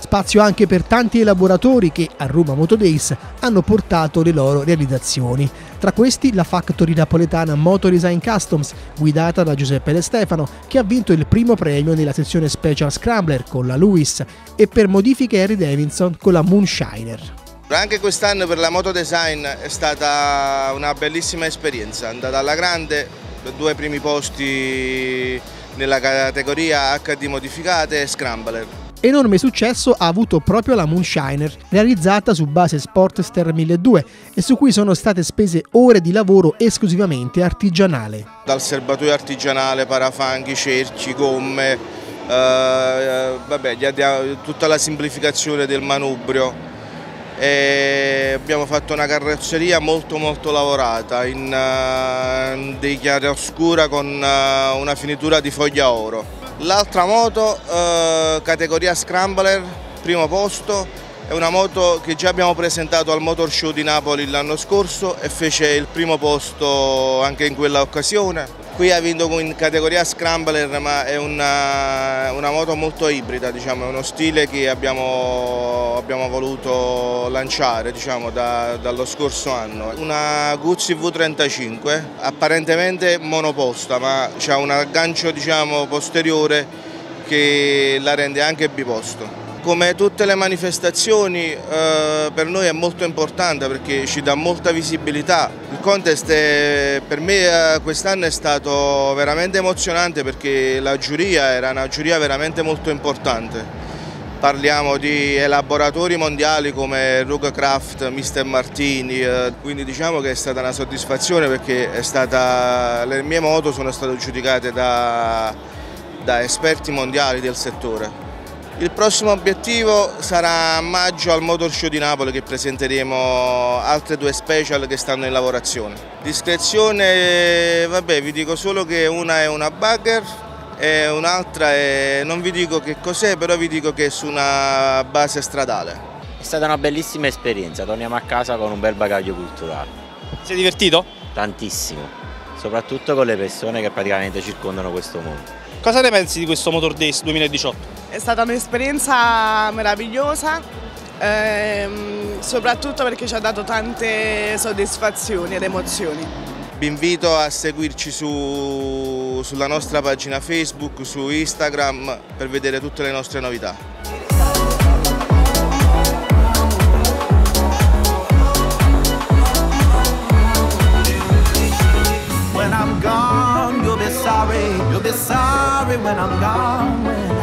spazio anche per tanti elaboratori che a Roma Moto Days hanno portato le loro realizzazioni. Tra questi la Factory napoletana Motor Design Customs, guidata da Giuseppe De Stefano, che ha vinto il primo premio nella sezione Special Scrambler con la Lewis, e per modifiche Harley Davidson con la Moonshiner. Anche quest'anno per la Moto Design è stata una bellissima esperienza, è andata alla grande, 2 primi posti nella categoria HD modificate e Scrambler. Enorme successo ha avuto proprio la Moonshiner, realizzata su base Sportster 1200 e su cui sono state spese ore di lavoro esclusivamente artigianale. Dal serbatoio artigianale, parafanghi, cerchi, gomme, tutta la semplificazione del manubrio. E abbiamo fatto una carrozzeria molto lavorata in dei chiaroscura con una finitura di foglia oro. L'altra moto, categoria Scrambler, primo posto, è una moto che già abbiamo presentato al Motor Show di Napoli l'anno scorso e fece il primo posto anche in quella occasione. Qui ha vinto in categoria Scrambler, ma è una moto molto ibrida, diciamo, è uno stile che abbiamo voluto lanciare, diciamo, dallo scorso anno. Una Guzzi V35, apparentemente monoposta, ma ha un aggancio, diciamo, posteriore che la rende anche biposto. Come tutte le manifestazioni per noi è molto importante perché ci dà molta visibilità. Il contest per me quest'anno è stato veramente emozionante perché la giuria era una giuria veramente molto importante. Parliamo di elaboratori mondiali come Rugcraft, Mr. Martini, quindi diciamo che è stata una soddisfazione perché le mie moto sono state giudicate da esperti mondiali del settore. Il prossimo obiettivo sarà a maggio al Motor Show di Napoli che presenteremo altre 2 special che stanno in lavorazione. Discrezione, vabbè, vi dico solo che una è una bugger e un'altra non vi dico che cos'è, però vi dico che è su una base stradale. È stata una bellissima esperienza, torniamo a casa con un bel bagaglio culturale. Sei divertito? Tantissimo, soprattutto con le persone che praticamente circondano questo mondo. Cosa ne pensi di questo Motor Days 2018? È stata un'esperienza meravigliosa, soprattutto perché ci ha dato tante soddisfazioni ed emozioni. Vi invito a seguirci sulla nostra pagina Facebook, su Instagram per vedere tutte le nostre novità. When I'm gone, you'll be sorry when I'm gone.